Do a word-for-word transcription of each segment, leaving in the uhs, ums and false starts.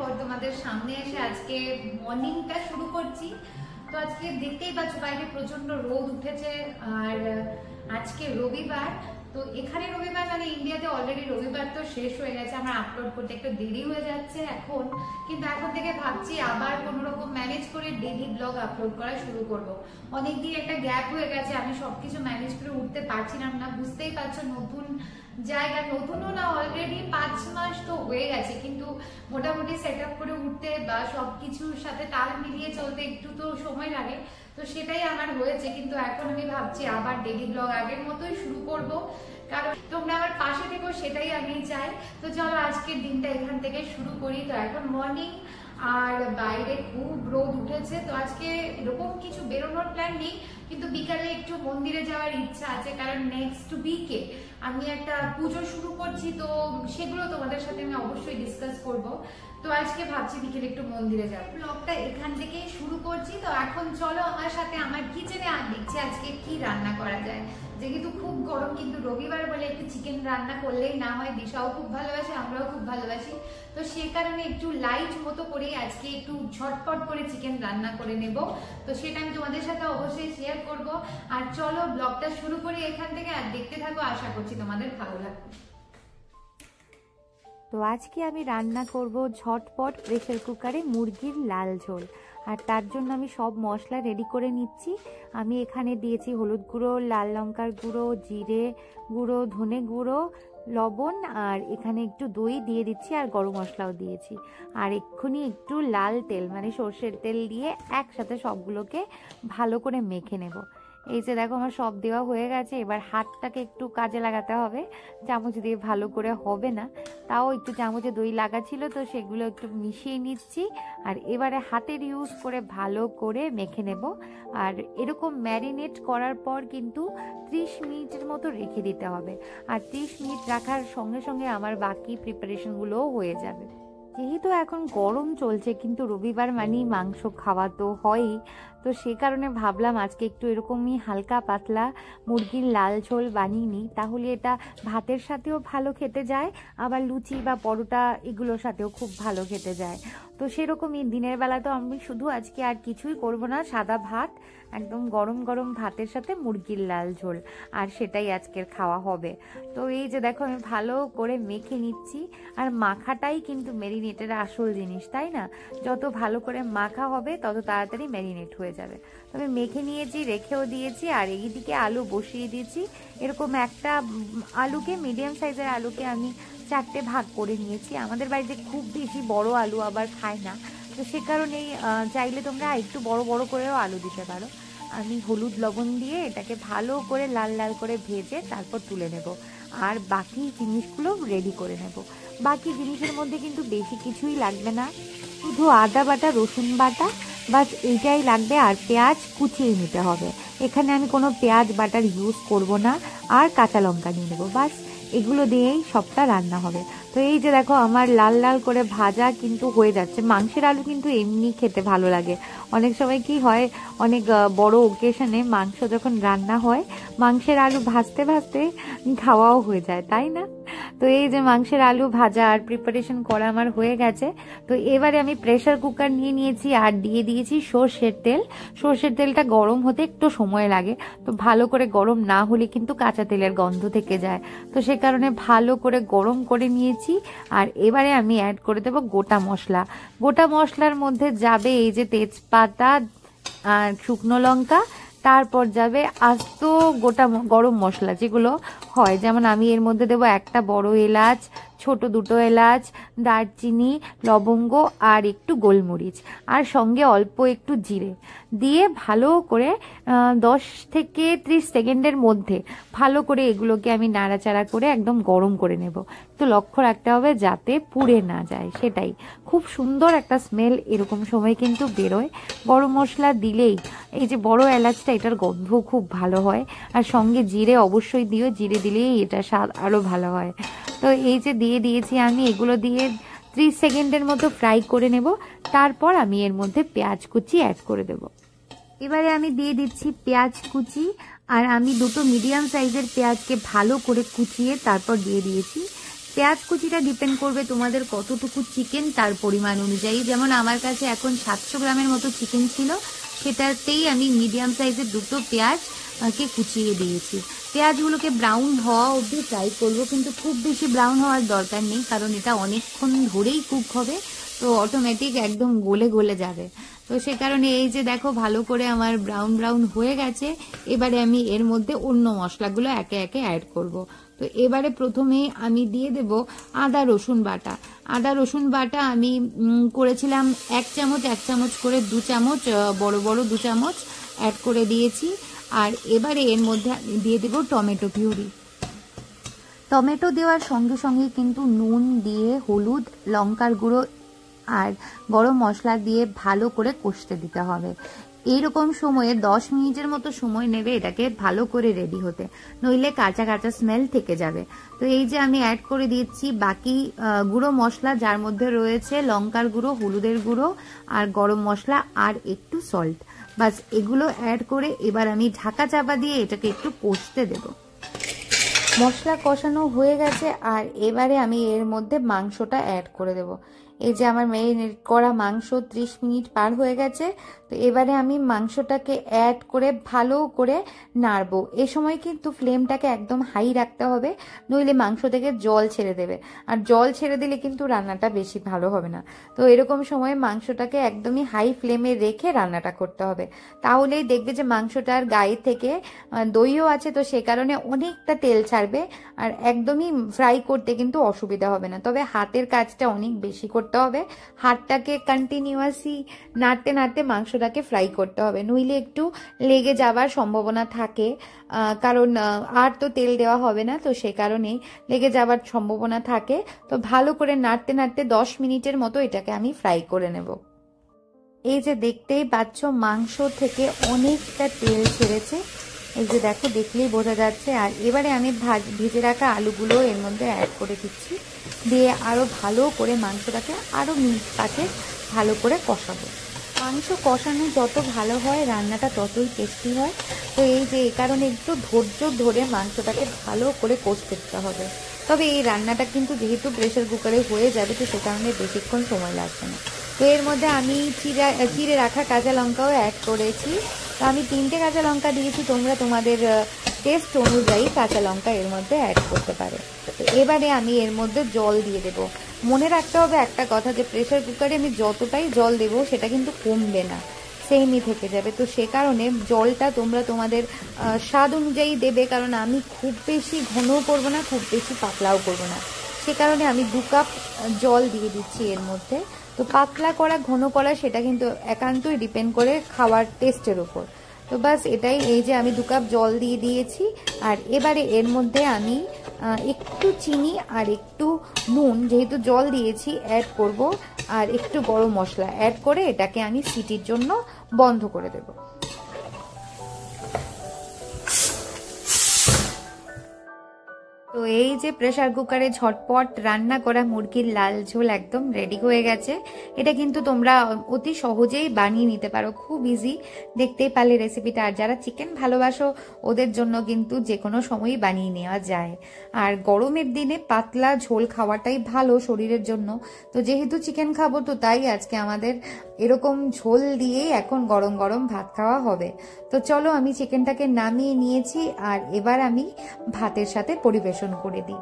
পর তোমাদের সামনে এসে আজকে মর্নিংটা শুরু করছি। তো আজকে দেখতেই পাচ্ছ বাইরে প্রচন্ড রোদ উঠেছে আর আজকে রবিবার। তো এখানে রবিবার মানে ইন্ডিয়াতে অলরেডি রবিবার তো শেষ হয়ে গেছে, আমার আপলোড করতে একটু দেরি হয়ে যাচ্ছে এখন, কিন্তু এখন থেকে ভাবছি আবার কোনো রকম ম্যানেজ করে ডেইলি ব্লগ আপলোড করা শুরু করব। অনেকদিন একটা গ্যাপ হয়ে গেছে, আমি সবকিছু ম্যানেজ করে উঠতে পারছিলাম না, বুঝতেই পারছো নতুন জায়গা, নতুনও না অলরেডি পাঁচ মাস তো হয়ে গেছে, কিন্তু মোটামুটি সেট আপ করে উঠতে বা সবকিছুর সাথে তাল মিলিয়ে চলতে একটু তো সময় লাগে। তো সেটাই আমার হয়েছে, কিন্তু এখন আমি ভাবছি আবার ডেইলি ব্লগ আগের মতোই শুরু করব, কারণ তোমরা আমার পাশে থেকো সেটাই আমি চাই। তো চলো আজকের দিনটা এখান থেকে শুরু করি। তো এখন মর্নিং আর বাইরে খুব রোদ উঠেছে, তো আজকে এরকম কিছু বেরোনোর প্ল্যান নেই, কিন্তু বিকালে একটু মন্দিরে যাওয়ার ইচ্ছা আছে, কারণ নেক্সট উইকে আমি একটা পুজো শুরু করছি, তো সেগুলো তোমাদের সাথে আমি অবশ্যই ডিসকাস করব। তো আজকে ভাবছি বিকেলে একটু মন্দিরে যাব। ব্লগটা এখান থেকে শুরু করছি। তো এখন চলো আমার সাথে আমার কিচেনে আর দেখছি আজকে কি রান্না করা যায়। যেহেতু খুব গরম, কিন্তু রবিবার বলে একটু চিকেন রান্না করলেই না হয়, দিশাও খুব ভালোবাসে, আমরাও খুব ভালোবাসি। তো সে কারণে একটু লাইট মতো করে আজকে একটু ঝটপট করে চিকেন রান্না করে নেব। তো সেটা আমি তোমাদের সাথে অবশ্যই শেয়ার করব। আর চলো ব্লগটা শুরু করি এখান থেকে, আর দেখতে থাকো, আশা করছি তোমাদের ভালো লাগবে। তো আজকে আমি রান্না করব ঝটপট প্রেসার কুকারে মুরগির লাল ঝোল, আর তার জন্য আমি সব মশলা রেডি করে নিচ্ছি। আমি এখানে দিয়েছি হলুদ গুঁড়ো, লাল লঙ্কার গুঁড়ো, জিরে গুঁড়ো, ধনে গুঁড়ো, লবণ, আর এখানে একটু দই দিয়ে দিচ্ছি, আর গরম মশলাও দিয়েছি। আর এক্ষুনি একটু লাল তেল মানে সর্ষের তেল দিয়ে একসাথে সবগুলোকে ভালো করে মেখে নেব। এই যে দেখো আমার সব দেওয়া হয়ে গেছে, এবার হাতটাকে একটু কাজে লাগাতে হবে, চামচ দিয়ে ভালো করে হবে না, তাও একটু চামচে দই লাগা ছিল, তো সেগুলো একটু মিশিয়ে নিচ্ছি। আর এবারে হাতের ইউজ করে ভালো করে মেখে নেব। আর এরকম ম্যারিনেট করার পর কিন্তু ত্রিশ মিনিটের মতো রেখে দিতে হবে, আর ত্রিশ মিনিট রাখার সঙ্গে সঙ্গে আমার বাকি প্রিপারেশনগুলোও হয়ে যাবে। যেহেতু এখন গরম চলছে, কিন্তু রবিবার মানেই মাংস খাওয়া তো হয়ই, তো সে কারণে ভাবলাম আজকে একটু এরকমই হালকা পাতলা মুরগির লাল ঝোল বানিয়ে নিই, তাহলে এটা ভাতের সাথেও ভালো খেতে যায়, আবার লুচি বা পরোটা এগুলোর সাথেও খুব ভালো খেতে যায়। তো সেরকমই দিনের বেলা তো আমি শুধু আজকে আর কিছুই করব না, সাদা ভাত, একদম গরম গরম ভাতের সাথে মুরগির লাল ঝোল, আর সেটাই আজকের খাওয়া হবে। তো এই যে দেখো আমি ভালো করে মেখে নিচ্ছি, আর মাখাটাই কিন্তু ম্যারিনেটের আসল জিনিস, তাই না? যত ভালো করে মাখা হবে তত তাড়াতাড়ি ম্যারিনেট হয়ে যাবে। তো আমি মেখে নিয়েছি, রেখেও দিয়েছি, আর এইদিকে আলু বসিয়ে দিয়েছি। এরকম একটা আলুকে, মিডিয়াম সাইজের আলুকে আমি চারটে ভাগ করে নিয়েছি। আমাদের বাড়িতে খুব বেশি বড় আলু আবার খায় না, তো সে কারণেই চাইলে তোমরা একটু বড় বড় করেও আলু দিতে পারো। আমি হলুদ লবণ দিয়ে এটাকে ভালো করে লাল লাল করে ভেজে তারপর তুলে নেব, আর বাকি জিনিসগুলো রেডি করে নেব। বাকি জিনিসের মধ্যে কিন্তু বেশি কিছুই লাগবে না, শুধু আদা বাটা, রসুন বাটা, বাস এইটাই লাগবে, আর পেঁয়াজ কুচিয়ে নিতে হবে। এখানে আমি কোনো পেঁয়াজ বাটার ইউজ করব না, আর কাঁচা লঙ্কা নিয়ে নেবো, বাস এগুলো দিয়েই সবটা রান্না হবে। তো এই যে দেখো আমার লাল লাল করে ভাজা কিন্তু হয়ে যাচ্ছে। মাংসের আলু কিন্তু এমনি খেতে ভালো লাগে, অনেক সময় কি হয়, অনেক বড় ওকেশনে মাংস যখন রান্না হয়, মাংসের আলু ভাজতে ভাজতে খাওয়াও হয়ে যায়, তাই না? তো এই যে মাংসের আলু ভাজা আর প্রিপারেশন করা আমার হয়ে গেছে। তো এবারে আমি প্রেসার কুকার নিয়ে নিয়েছি, আর দিয়ে দিয়েছি সর্ষের তেল। সর্ষের তেলটা গরম হতে একটু সময় লাগে, তো ভালো করে গরম না হলে কিন্তু কাঁচা তেলের গন্ধ থেকে যায়, তো সে কারণে ভালো করে গরম করে নিয়েছি। আর এবারে আমি অ্যাড করে দেবো গোটা মশলা। গোটা মশলার মধ্যে যাবে এই যে তেজপাতা আর শুকনো লঙ্কা, তারপর যাবে আস্ত গোটা গরম মশলা যেগুলো হয়, যেমন আমি এর মধ্যে দেবো একটা বড় এলাচ, ছোট দুটো এলাচ, দারচিনি, লবঙ্গ, আর একটু গোলমরিচ, আর সঙ্গে অল্প একটু জিরে দিয়ে ভালো করে দশ থেকে ত্রিশ সেকেন্ডের মধ্যে ভালো করে এগুলোকে আমি নাড়াচাড়া করে একদম গরম করে নেব। তো লক্ষ্য রাখতে হবে যাতে পুড়ে না যায়, সেটাই খুব সুন্দর একটা স্মেল এরকম সময় কিন্তু বেরোয়। গরম মশলা দিলেই এই যে বড় এলাচটা, এটার গন্ধ খুব ভালো হয়, আর সঙ্গে জিরে অবশ্যই দিও, জিরে দিলেই এটা স্বাদ আরও ভালো হয়। তো এই যে দিয়ে দিয়েছি আমি, এগুলো দিয়ে ত্রিশ সেকেন্ডের মতো ফ্রাই করে নেব, তারপর আমি এর মধ্যে পেঁয়াজ কুচি অ্যাড করে দেব। এবারে আমি দিয়ে দিচ্ছি পেঁয়াজ কুচি, আর আমি দুটো মিডিয়াম সাইজের পেঁয়াজকে ভালো করে কুচিয়ে তারপর দিয়ে দিয়েছি। পেঁয়াজ কুচিটা ডিপেন্ড করবে তোমাদের কতটুকু চিকেন তার পরিমাণ অনুযায়ী। যেমন আমার কাছে এখন সাতশো গ্রামের মতো চিকেন ছিল, সেটাতেই আমি মিডিয়াম সাইজের দুটো পেঁয়াজকে কুচিয়ে দিয়েছি। পেঁয়াজগুলোকে ব্রাউন হওয়া অবধি ফ্রাই করবো, কিন্তু খুব বেশি ব্রাউন হওয়ার দরকার নেই, কারণ এটা অনেকক্ষণ ধরেই কুক হবে, তো অটোমেটিক একদম গলে গলে যাবে। তো সে কারণে এই যে দেখো ভালো করে আমার ব্রাউন ব্রাউন হয়ে গেছে। এবারে আমি এর মধ্যে অন্য মশলাগুলো একে একে অ্যাড করব। তো এবারে প্রথমে আমি দিয়ে দেব আদা রসুন বাটা। আদা রসুন বাটা আমি করেছিলাম এক চামচ এক চামচ করে দু চামচ বড় বড় দু চামচ অ্যাড করে দিয়েছি। আর এবারে এর মধ্যে আমি দিয়ে দেব টমেটো পিউরি। টমেটো দেওয়ার সঙ্গে সঙ্গে কিন্তু নুন দিয়ে হলুদ, লঙ্কার গুঁড়ো আর গরম মশলা দিয়ে ভালো করে কষতে দিতে হবে। এইরকম সময়ে দশ মিনিটের মতো সময় নেবে এটাকে ভালো করে রেডি হতে, নইলে কাঁচা কাঁচা স্মেল থেকে যাবে। তো এই যে আমি অ্যাড করে দিচ্ছি বাকি গুঁড়ো মশলা, যার মধ্যে রয়েছে লঙ্কার গুঁড়ো, হলুদের গুঁড়ো আর গরম মশলা আর একটু সল্ট। বাস এগুলো অ্যাড করে এবার আমি ঢাকা চাপা দিয়ে এটাকে একটু কষতে দেব। মশলা কষানো হয়ে গেছে, আর এবারে আমি এর মধ্যে মাংসটা অ্যাড করে দেব। এই যে আমার ম্যারিনেট করা মাংস ত্রিশ মিনিট পার হয়ে গেছে। তো এবারে আমি মাংসটাকে অ্যাড করে ভালো করে নাড়বো। এই সময় কিন্তু ফ্লেমটাকে একদম হাই রাখতে হবে, নইলে মাংস থেকে জল ছেড়ে দেবে, আর জল ছেড়ে দিলে কিন্তু রান্নাটা বেশি ভালো হবে না। তো এরকম সময় মাংসটাকে একদমই হাই ফ্লেমে রেখে রান্নাটা করতে হবে, তাহলেই দেখবে যে মাংসটার গায়ে থেকে দইও আছে, তো সে কারণে অনেকটা তেল ছাড়বে, আর একদমই ফ্রাই করতে কিন্তু অসুবিধা হবে না। তবে হাতের কাজটা অনেক বেশি করতে হবে, হাতটাকে কন্টিনিউয়াসলি নাড়তে নাড়তে মাংসটাকে ফ্রাই করতে হবে, নইলে একটু লেগে যাবার সম্ভাবনা থাকে, কারণ আর তো তেল দেওয়া হবে না, তো সে কারণেই লেগে যাবার সম্ভাবনা থাকে। তো ভালো করে নাড়তে নাড়তে দশ মিনিটের মতো এটাকে আমি ফ্রাই করে নেব। এই যে দেখতেই পাচ্ছ মাংস থেকে অনেকটা তেল ছেড়েছে, এই যে দেখো দেখলেই বোঝা যাচ্ছে। আর এবারে আমি ভেজে রাখা আলুগুলো এর মধ্যে অ্যাড করে দিচ্ছি, দিয়ে আরও ভালো করে মাংসটাকে আরও মিনিট পাঁচে ভালো করে কষাবো। মাংস কষানো যত ভালো হয় রান্নাটা ততই টেস্টি হয়। তো এই যে এই কারণে একটু ধৈর্য ধরে মাংসটাকে ভালো করে কষতে দিতে হবে। তবে এই রান্নাটা কিন্তু যেহেতু প্রেসার কুকারে হয়ে যাবে, তো সে কারণে বেশিক্ষণ সময় লাগবে না। তো এর মধ্যে আমি চিরা চিড়ে রাখা কাঁচা লঙ্কাও অ্যাড করেছি। তো আমি তিনটে কাঁচা লঙ্কা দিয়েছি, তোমরা তোমাদের টেস্ট অনুযায়ী কাঁচা লঙ্কা এর মধ্যে অ্যাড করতে পারো। তো এবারে আমি এর মধ্যে জল দিয়ে দেব। মনে রাখতে হবে একটা কথা, যে প্রেসার কুকারে আমি যতটাই জল দেব সেটা কিন্তু কমবে না, সেমই থেকে যাবে। তো সে কারণে জলটা তোমরা তোমাদের স্বাদ অনুযায়ী দেবে, কারণ আমি খুব বেশি ঘনও করবো না, খুব বেশি পাতলাও করবো না, সে কারণে আমি দু কাপ জল দিয়ে দিচ্ছি এর মধ্যে। তো পাতলা করা ঘন করা সেটা কিন্তু একান্তই ডিপেন্ড করে খাওয়ার টেস্টের উপর। তো বাস এটাই, এই যে আমি দু কাপ জল দিয়ে দিয়েছি। আর এবারে এর মধ্যে আমি একটু চিনি আর একটু নুন, যেহেতু জল দিয়েছি, অ্যাড করব, আর একটু গরম মশলা অ্যাড করে এটাকে আমি সিটির জন্য বন্ধ করে দেব। তো এই যে প্রেসার কুকারে ঝটপট রান্না করা মুরগির লাল ঝোল একদম রেডি হয়ে গেছে। এটা কিন্তু তোমরা অতি সহজেই বানিয়ে নিতে পারো, খুব ইজি। দেখতেই পারলে রেসিপিটা। আর যারা চিকেন ভালোবাসো ওদের জন্য কিন্তু যে কোনো সময়ই বানিয়ে নেওয়া যায়। আর গরমের দিনে পাতলা ঝোল খাওয়াটাই ভালো শরীরের জন্য। তো যেহেতু চিকেন খাবো, তো তাই আজকে আমাদের এরকম ঝোল দিয়েই এখন গরম গরম ভাত খাওয়া হবে। তো চলো আমি চিকেনটাকে নামিয়ে নিয়েছি, আর এবার আমি ভাতের সাথে পরিবেশন করে দিই।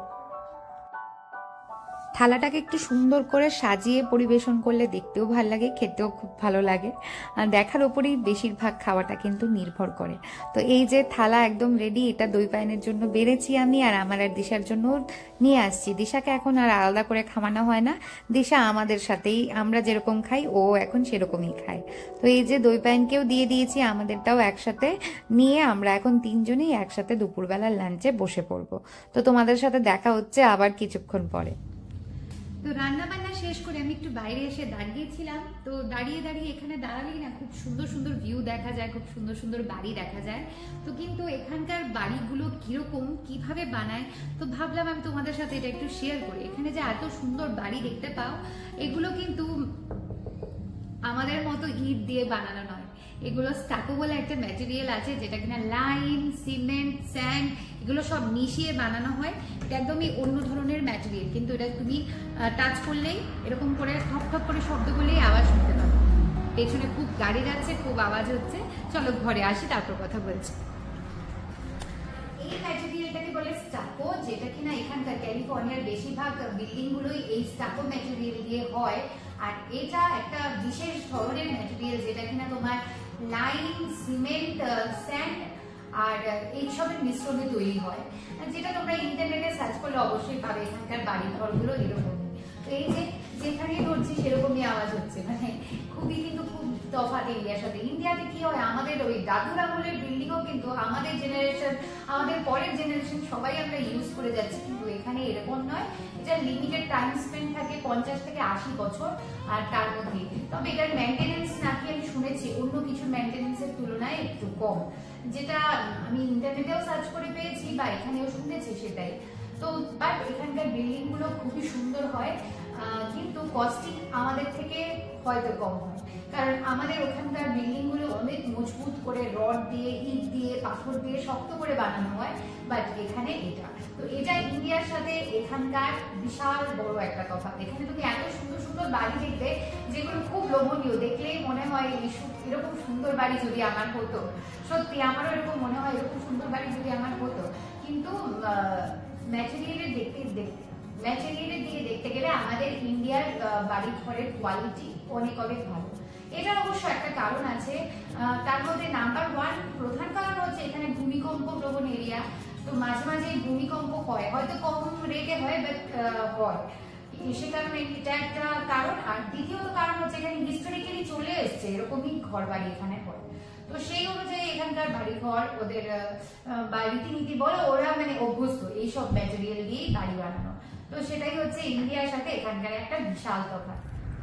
থালাটাকে একটু সুন্দর করে সাজিয়ে পরিবেশন করলে দেখতেও ভালো লাগে, খেতেও খুব ভালো লাগে। আর দেখার উপরেই বেশিরভাগ খাওয়াটা কিন্তু নির্ভর করে। তো এই যে থালা একদম রেডি, এটা দই পায়নের জন্য বেড়েছি আমি, আর আমার আর দিশার জন্য নিয়ে আসছি। দিশাকে এখন আর আলাদা করে খাওয়ানো হয় না, দিশা আমাদের সাথেই, আমরা যেরকম খাই ও এখন সেরকমই খায়। তো এই যে দই পায়নকেও দিয়ে দিয়েছি, আমাদেরটাও একসাথে নিয়ে আমরা এখন তিনজনেই একসাথে দুপুরবেলার লাঞ্চে বসে পড়বো। তো তোমাদের সাথে দেখা হচ্ছে আবার কিছুক্ষণ পরে। তো রান্না বান্না শেষ করে আমি একটু বাইরে এসে দাঁড়িয়েছিলাম। তো দাঁড়িয়ে দাঁড়িয়ে এখানে দাঁড়ালেই না খুব সুন্দর সুন্দর ভিউ দেখা যায়, খুব সুন্দর সুন্দর বাড়ি দেখা যায়। তো কিন্তু এখানকার বাড়িগুলো কিরকম, কিভাবে বানায়, তো ভাবলাম আমি তোমাদের সাথে এটা একটু শেয়ার করি। এখানে যে এত সুন্দর বাড়ি দেখতে পাও, এগুলো কিন্তু আমাদের মতো ইট দিয়ে বানানো নয়, এগুলো স্টাকো বলে একটা ম্যাটেরিয়াল আছে যেটা কিনা লাইম, সিমেন্ট, স্যান্ড এগুলো সব মিশিয়ে বানানো হয়। এটা একদমই অন্য ধরনের ম্যাটেরিয়াল, কিন্তু এটা তুমি টাচ করলেই এরকম করে ঠক ঠক করে শব্দ করলেই আওয়াজ শুনতে পাবে। পেছনে খুব গাড়ি যাচ্ছে, খুব আওয়াজ হচ্ছে। চলো ঘরে আসি, তারপর কথা বলছি। এই ম্যাটেরিয়ালটাকে বলে স্টাকো, যেটা কিনা এখানকার ক্যালিফোর্নিয়ার বেশিরভাগ বিল্ডিং গুলোই এই স্টাকো ম্যাটেরিয়াল দিয়ে হয়। আর এটা একটা বিশেষ ধরনের ম্যাটেরিয়াল যেটা কিনা তোমার লাইম, সিমেন্ট, স্যান্ড আর এইসবের মিশ্রণে তৈরি হয়, যেটা তোমরা ইন্টারনেটে সার্চ করলে অবশ্যই পাবে। এখানকার বাড়ি ঘরগুলো এরকমই। তো এই যে যেখানেই ধরছি সেরকমই আওয়াজ হচ্ছে, মানে খুবই কিন্তু খুব তফাৎ ইন্ডিয়ার সাথে। ইন্ডিয়াতে কি হয়, আমাদের ওই দাদুর আমলের বিল্ডিংও কিন্তু আমাদের জেনারেশন, আমাদের পরের জেনারেশন সবাই আমরা ইউজ করে যাচ্ছি, কিন্তু এখানে এরকম নয়। এটা লিমিটেড টাইম স্পেন্ড থাকে পঞ্চাশ থেকে আশি বছর, আর তার মধ্যে তবে এটার মেনটেনেন্স নাকি আমি শুনেছি অন্য কিছু মেনটেনেন্সের তুলনায় একটু কম, যেটা আমি ইন্টারনেটেও সার্চ করে পেয়েছি বা এখানেও শুনেছি সেটাই। তো বাট এখানকার বিল্ডিং গুলো খুবই সুন্দর হয়, কিন্তু কস্টিং আমাদের থেকে হয়তো কম হয়, কারণ আমাদের ওখানকার বিল্ডিং গুলো অনেক মজবুত করে রড দিয়ে, ইট দিয়ে, পাথর দিয়ে শক্ত করে বানানো হয়। বাট এখানে এটা, তো এটা ইন্ডিয়ার সাথে এখানকার বিশাল বড় একটা তফাৎ। এখানে তুমি এত সুন্দর সুন্দর বাড়ি দেখবে যেগুলো খুব লোভনীয়, দেখলেই মনে হয় এরকম সুন্দর বাড়ি যদি আমার হতো। সত্যি আমারও এরকম মনে হয় এরকম সুন্দর বাড়ি যদি আমার হতো, কিন্তু ম্যাটেরিয়ালের দেখতে দেখতে ম্যাটেরিয়ালের দিকে দেখতে গেলে আমাদের ইন্ডিয়ার বাড়ি ঘরের কোয়ালিটি অনেক অনেক ভালো। এটার অবশ্য একটা কারণ আছে, তার মধ্যে নাম্বার ওয়ান প্রধান কারণ হচ্ছে এখানে ভূমিকম্প প্রবণ এরিয়া। তো মাঝে মাঝে ভূমিকম্প হয়, হয়তো কম রেটে হয়, বাট হয়, সে কারণে এটা একটা কারণ। আর দ্বিতীয়ত কারণ হচ্ছে এখানে হিস্টোরিক্যালি চলে এসছে এরকমই ঘর বাড়ি এখানে হয়। তো সেই অনুযায়ী এখানকার বাড়ি ঘর ওদের বা রীতিনীতি বলো, ওরা মানে অভ্যস্ত এইসব ম্যাটেরিয়াল দিয়েই বাড়ি বানানো। তো সেটাই হচ্ছে ইন্ডিয়ার সাথে এখানকার একটা বিশাল তফাৎ।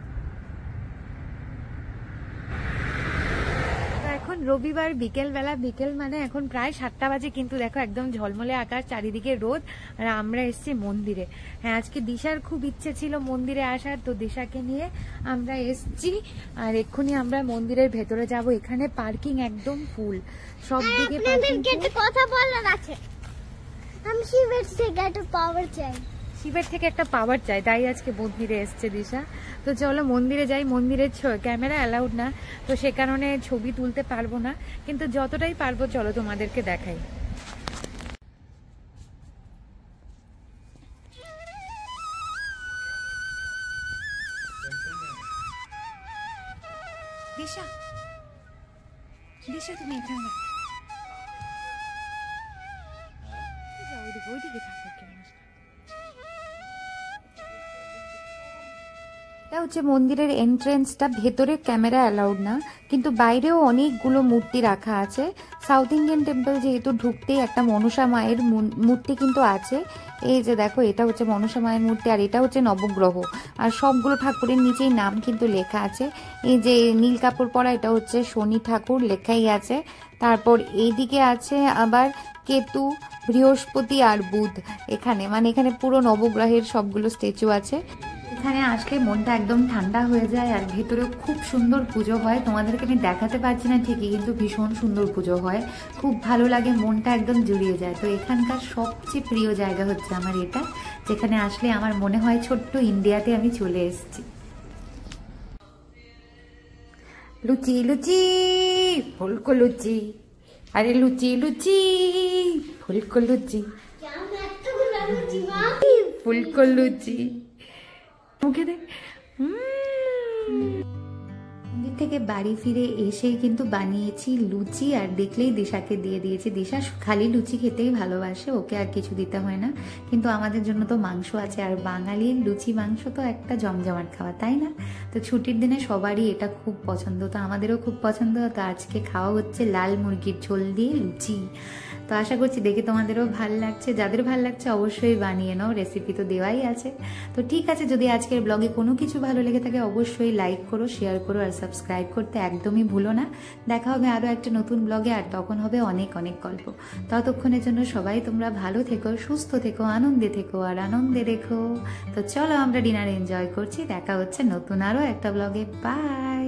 এখন রবিবার বিকেল বেলা, বিকেল মানে এখন প্রায় সাতটা বাজে, কিন্তু দেখো একদম ঝলমলে আকাশ, চারিদিকে রোদ, আর আমরা এসেছি মন্দিরে। হ্যাঁ, আজকে দিশার খুব ইচ্ছে ছিল মন্দিরে আসার, তো দিশাকে নিয়ে আমরা এসছি। আর এক্ষুনি আমরা মন্দিরের ভেতরে যাব। এখানে পার্কিং একদম ফুল, সব দিকে কথা বলার আছে। আমি শিবের থেকে একটা পাওয়ার চাই, শিবের থেকে একটা পাওয়ার চাই, তাই আজকে মন্দিরে এসছে দিশা। তো চলো মন্দিরে যাই। মন্দিরের ক্যামেরা অ্যালাউড না, তো সে কারণে ছবি তুলতে পারবো না, কিন্তু যতটাই পারবো চলো তোমাদেরকে দেখাই। দিশা, দিশা তুমি এখানে ওইদিকে ওইদিকে থাকো। এটা হচ্ছে মন্দিরের এন্ট্রেন্সটা, ভেতরে ক্যামেরা অ্যালাউড না, কিন্তু বাইরেও অনেকগুলো মূর্তি রাখা আছে। সাউথ ইন্ডিয়ান টেম্পল যেহেতু, ঢুকতেই একটা মনসা মায়ের মূর্তি কিন্তু আছে। এই যে দেখো, এটা হচ্ছে মনসা মায়ের মূর্তি, আর এটা হচ্ছে নবগ্রহ, আর সবগুলো ঠাকুরের নিচেই নাম কিন্তু লেখা আছে। এই যে নীল কাপড় পরা, এটা হচ্ছে শনি ঠাকুর, লেখাই আছে। তারপর এইদিকে আছে আবার কেতু, বৃহস্পতি আর বুধ। এখানে মানে এখানে পুরো নবগ্রহের সবগুলো স্ট্যাচু আছে। এখানে আসলে মনটা একদম ঠান্ডা হয়ে যায়, আর ভেতরেও খুব সুন্দর পুজো হয়। তোমাদেরকে আমি দেখাতে পারছি না ঠিকই, কিন্তু ভীষণ সুন্দর পুজো হয়, খুব ভালো লাগে, মনটা একদম জুড়িয়ে যায়। তো এখানকার সবচেয়ে প্রিয় জায়গা হচ্ছে আমার এটা, যেখানে আসলে আমার মনে হয় ছোট্ট ইন্ডিয়াতে আমি চলে এসেছি। লুচি লুচি ফুলকো লুচি, আরে লুচি লুচি ফুলকো লুচি, ফুলকো লুচি মুখে দেখ। মন্দির থেকে বাড়ি ফিরে এসেই কিন্তু বানিয়েছি লুচি, আর দেখলেই দিশাকে দিয়ে দিয়েছি। দিশা খালি লুচি খেতেই ভালোবাসে, ওকে আর কিছু দিতে হয় না, কিন্তু আমাদের জন্য তো মাংস আছে, আর বাঙালির লুচি মাংস তো একটা জমজমাট খাওয়া, তাই না? তো ছুটির দিনে সবারই এটা খুব পছন্দ, তো আমাদেরও খুব পছন্দ। তো আজকে খাওয়া হচ্ছে লাল মুরগির ঝোল দিয়ে লুচি। তো আশা করছি দেখে তোমাদেরও ভাল লাগছে, যাদের ভাল লাগছে অবশ্যই বানিয়ে নাও, রেসিপি তো দেওয়াই আছে। তো ঠিক আছে, যদি আজকের ব্লগে কোনো কিছু ভালো লেগে থাকে অবশ্যই লাইক করো, শেয়ার করো, আর সাবস্ক্রাইব করতে একদমই ভুলো না। দেখা হবে আরও একটা নতুন ব্লগে, আর তখন হবে অনেক অনেক গল্প। ততক্ষণের জন্য সবাই তোমরা ভালো থেকো, সুস্থ থেকো, আনন্দে থেকো, আর আনন্দে রেখো। তো চলো আমরা ডিনার এনজয় করছি, দেখা হচ্ছে নতুন আরও একটা ব্লগে। বাই।